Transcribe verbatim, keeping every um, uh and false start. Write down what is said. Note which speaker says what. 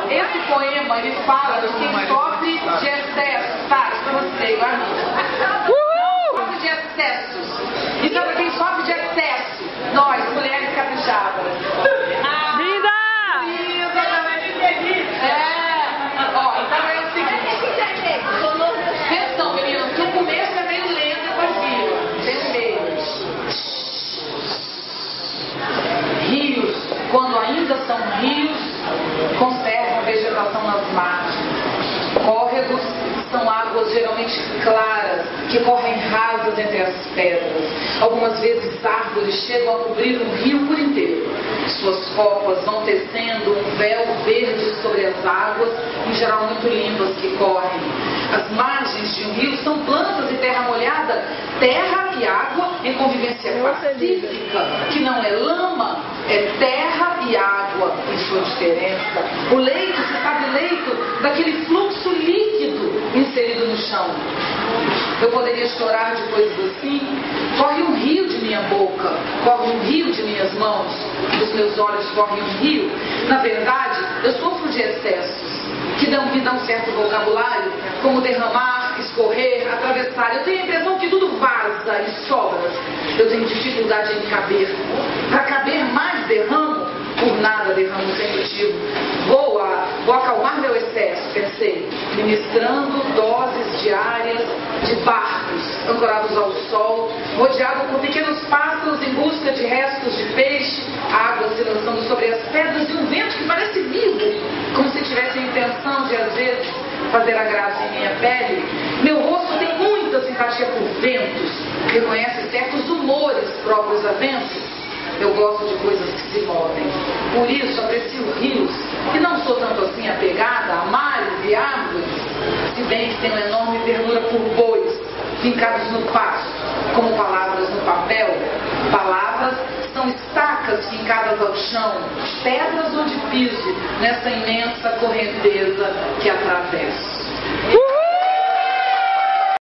Speaker 1: Esse poema, ele fala de quem sofre de excesso, tá? Isso pra você, guarda. Não sofre de excessos. Então, pra quem sofre de excesso, nós, mulheres caprichadas.
Speaker 2: Linda!
Speaker 1: Linda! É. Ó, então é o seguinte. Atenção, meninas, que o começo é meio lento, depois vira. Tem meio. Rios, quando ainda são rios, conservam a vegetação nas margens. Córregos são águas geralmente claras, que correm rasas entre as pedras. Algumas vezes árvores chegam a cobrir um rio por inteiro. Suas copas vão tecendo um véu verde sobre as águas, em geral muito limpas, que correm. As margens de um rio são plantas e terra molhada, terra e água em convivência pacífica, que não é lama, é terra e água em sua diferença. O leito se sabe leito daquele fluxo líquido inserido no chão. Eu poderia chorar de coisas assim. Corre um rio de minha boca, corre um rio de minhas mãos, dos meus olhos corre um rio. Na verdade, eu sofro de excessos que dão, me dão certo vocabulário, como derramar, escorrer, atravessar. Eu tenho a impressão que tudo vaza e sobra. Eu tenho dificuldade em caber. Para caber mais derramo, por nada derramo sem motivo. Vou, a, vou acalmar meu excesso, pensei, ministrando doses diárias de barcos ancorados ao sol, rodeado por pequenos pássaros em busca de restos de peixe, água se lançando sobre as pedras e um vento que parece vivo, como se tivesse a intenção de, às vezes, fazer a graça em minha pele. Meu rosto tem muita simpatia por ventos, reconhece certos humores próprios a ventos. Eu gosto de coisas que se movem. Por isso aprecio rios, e não sou tanto assim apegada a mares e árvores, se bem que tenho enorme ternura por bois, fincados no pasto, como palavras no papel. Palavras são estacas fincadas ao chão, pedras ou de piso, nessa imensa correnteza que atravesso.